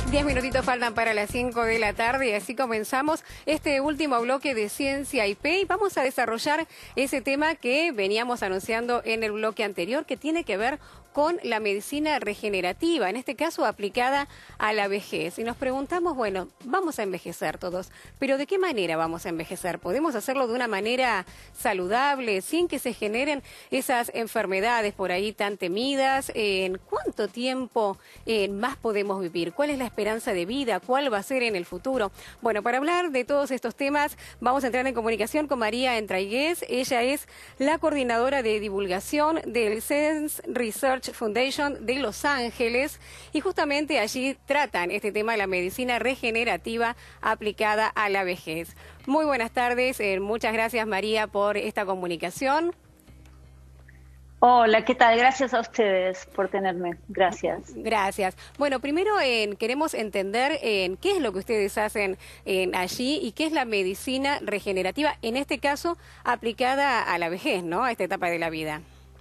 10 minutitos faltan para las 5 de la tarde y así comenzamos este último bloque de Ciencia IP y vamos a desarrollar ese tema que veníamos anunciando en el bloque anterior, que tiene que ver con la medicina regenerativa, en este caso aplicada a la vejez. Y nos preguntamos, bueno, vamos a envejecer todos, pero ¿de qué manera vamos a envejecer? ¿Podemos hacerlo de una manera saludable, sin que se generen esas enfermedades por ahí tan temidas? ¿En cuánto tiempo más podemos vivir? ¿Cuál es la esperanza de vida? ¿Cuál va a ser en el futuro? Bueno, para hablar de todos estos temas, vamos a entrar en comunicación con María Entraiguez. Ella es la coordinadora de divulgación del Sense Research Foundation de Los Ángeles y justamente allí tratan este tema de la medicina regenerativa aplicada a la vejez. Muy buenas tardes, muchas gracias María por esta comunicación. Hola, ¿qué tal? Gracias a ustedes por tenerme. Gracias. Gracias. Bueno, primero queremos entender qué es lo que ustedes hacen allí y qué es la medicina regenerativa, en este caso aplicada a la vejez, ¿no? A esta etapa de la vida.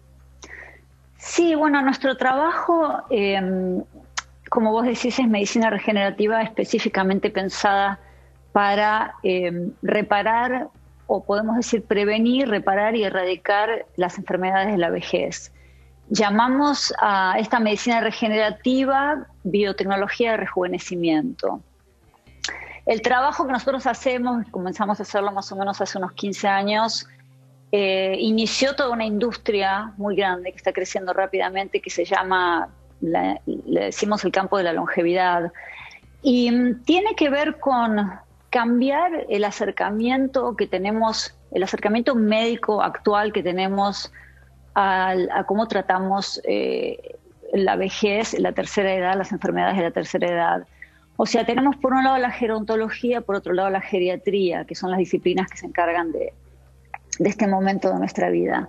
Sí, bueno, nuestro trabajo, como vos decís, es medicina regenerativa específicamente pensada para reparar, o podemos decir prevenir, reparar y erradicar las enfermedades de la vejez. Llamamos a esta medicina regenerativa biotecnología de rejuvenecimiento. El trabajo que nosotros hacemos, comenzamos a hacerlo más o menos hace unos 15 años, inició toda una industria muy grande que está creciendo rápidamente, que se llama, le decimos el campo de la longevidad, y tiene que ver con cambiar el acercamiento que tenemos, el acercamiento médico actual que tenemos a cómo tratamos la vejez, la tercera edad, las enfermedades de la tercera edad. O sea, tenemos por un lado la gerontología, por otro lado la geriatría, que son las disciplinas que se encargan de este momento de nuestra vida.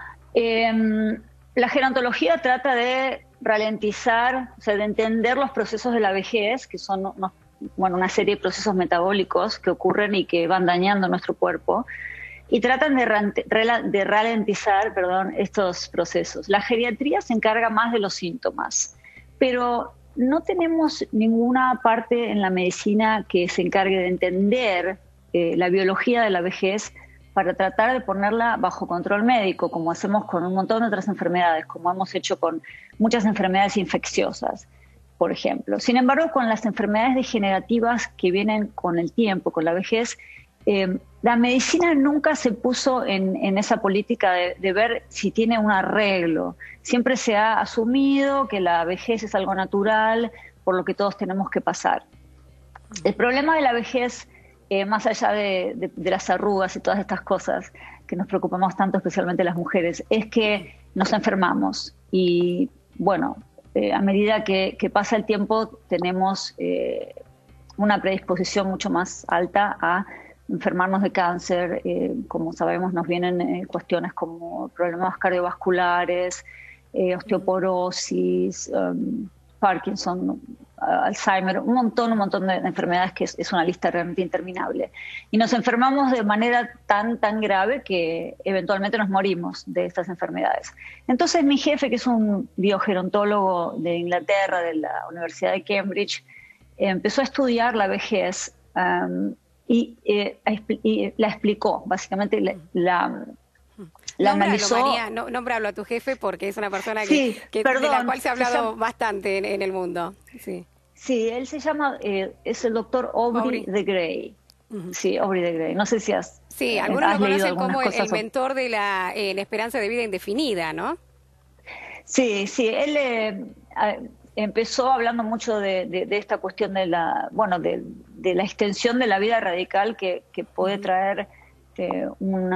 La gerontología trata de ralentizar, o sea, de entender los procesos de la vejez, que son una serie de procesos metabólicos que ocurren y que van dañando nuestro cuerpo, y tratan de ralentizar, estos procesos. La geriatría se encarga más de los síntomas, pero no tenemos ninguna parte en la medicina que se encargue de entender la biología de la vejez para tratar de ponerla bajo control médico, como hacemos con un montón de otras enfermedades, como hemos hecho con muchas enfermedades infecciosas, por ejemplo. Sin embargo, con las enfermedades degenerativas que vienen con el tiempo, con la vejez, la medicina nunca se puso en esa política de ver si tiene un arreglo. Siempre se ha asumido que la vejez es algo natural, por lo que todos tenemos que pasar. El problema de la vejez, más allá de las arrugas y todas estas cosas que nos preocupamos tanto, especialmente las mujeres, es que nos enfermamos. Y bueno, a medida que pasa el tiempo tenemos una predisposición mucho más alta a enfermarnos de cáncer. Como sabemos, nos vienen cuestiones como problemas cardiovasculares, osteoporosis, Parkinson, Alzheimer, un montón de enfermedades que es una lista realmente interminable. Y nos enfermamos de manera tan grave que eventualmente nos morimos de estas enfermedades. Entonces mi jefe, que es un biogerontólogo de Inglaterra, de la Universidad de Cambridge, empezó a estudiar la vejez y la explicó, básicamente la analizó. María, nómbralo a tu jefe porque es una persona de la cual se ha hablado bastante en el mundo. Sí, él se llama, es el doctor Aubrey de Grey. Sí, Aubrey de Grey. No sé si has Sí, algunos lo conocen como el mentor de la esperanza de vida indefinida, ¿no? Sí, él empezó hablando mucho de esta cuestión de la extensión de la vida radical que puede traer un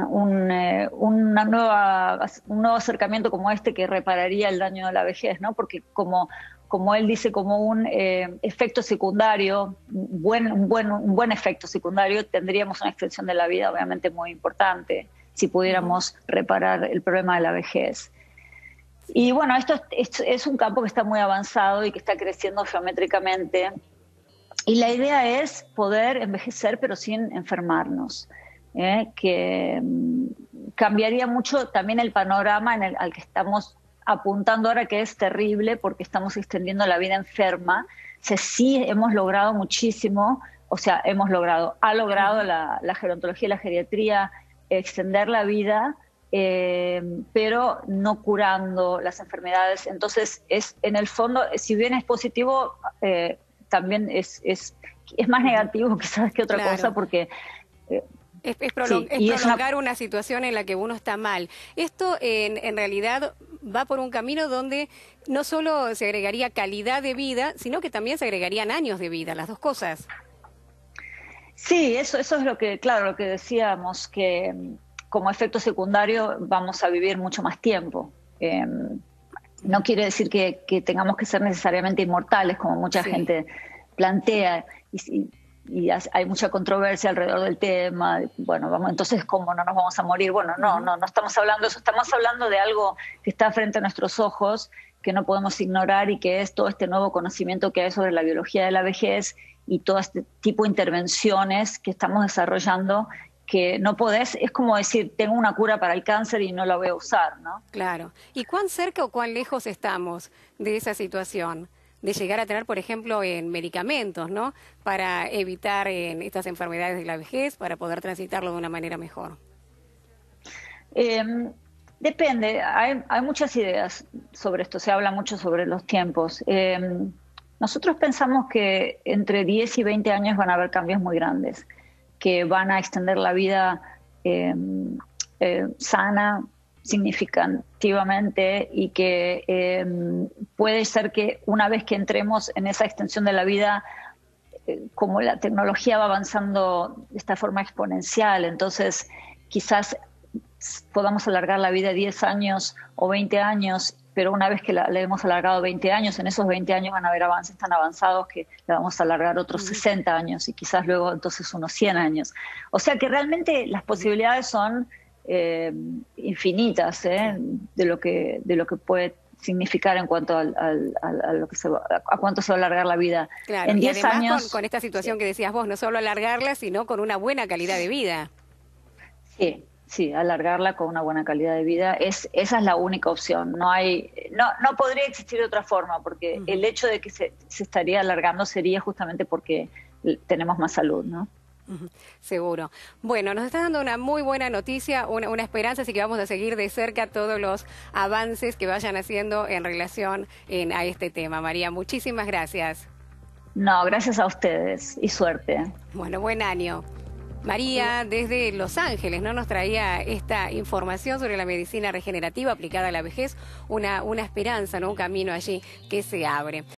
nuevo acercamiento como este, que repararía el daño de la vejez, ¿no? Porque como él dice, como un efecto secundario, un buen efecto secundario, tendríamos una extensión de la vida obviamente muy importante si pudiéramos reparar el problema de la vejez. Y bueno, esto es un campo que está muy avanzado y que está creciendo geométricamente. Y la idea es poder envejecer pero sin enfermarnos, que cambiaría mucho también el panorama al que estamos apuntando ahora, que es terrible porque estamos extendiendo la vida enferma sea, sí hemos logrado muchísimo, o sea, ha logrado la gerontología y la geriatría extender la vida, pero no curando las enfermedades. Entonces, en el fondo, si bien es positivo, también es más negativo quizás que otra cosa, porque... Es prolongar una situación en la que uno está mal. Esto en realidad va por un camino donde no solo se agregaría calidad de vida, sino que también se agregarían años de vida, las dos cosas. Sí, eso es lo que, claro, lo que decíamos, que como efecto secundario vamos a vivir mucho más tiempo. No quiere decir que tengamos que ser necesariamente inmortales, como mucha gente plantea, y hay mucha controversia alrededor del tema. Bueno, entonces, ¿cómo no nos vamos a morir? Bueno, no estamos hablando de eso, estamos hablando de algo que está frente a nuestros ojos, que no podemos ignorar, y que es todo este nuevo conocimiento que hay sobre la biología de la vejez y todo este tipo de intervenciones que estamos desarrollando, que no podés, es como decir, tengo una cura para el cáncer y no la voy a usar, ¿no? Claro. ¿Y cuán cerca o cuán lejos estamos de esa situación? De llegar a tener, por ejemplo, en medicamentos, ¿no? Para evitar estas enfermedades de la vejez, para poder transitarlo de una manera mejor. Depende, hay muchas ideas sobre esto, se habla mucho sobre los tiempos. Nosotros pensamos que entre 10 y 20 años van a haber cambios muy grandes, que van a extender la vida sana, significativamente, y que puede ser que una vez que entremos en esa extensión de la vida, como la tecnología va avanzando de esta forma exponencial, entonces quizás podamos alargar la vida 10 años o 20 años, pero una vez que le hemos alargado 20 años, en esos 20 años van a haber avances tan avanzados que le vamos a alargar otros 60 años y quizás luego entonces unos 100 años. O sea que realmente las posibilidades son infinitas, de lo que puede significar en cuanto a cuánto se va a alargar la vida. Claro, en y 10 además años, con esta situación que decías vos, no solo alargarla, sino con una buena calidad de vida. Sí, alargarla con una buena calidad de vida, esa es la única opción. No podría existir de otra forma, porque el hecho de que se estaría alargando sería justamente porque tenemos más salud, ¿no? Seguro. Bueno, nos está dando una muy buena noticia, una esperanza, así que vamos a seguir de cerca todos los avances que vayan haciendo en relación a este tema. María, muchísimas gracias. No, gracias a ustedes y suerte. Bueno, buen año. María, desde Los Ángeles, ¿no? Nos traía esta información sobre la medicina regenerativa aplicada a la vejez, una esperanza, ¿no? Un camino allí que se abre.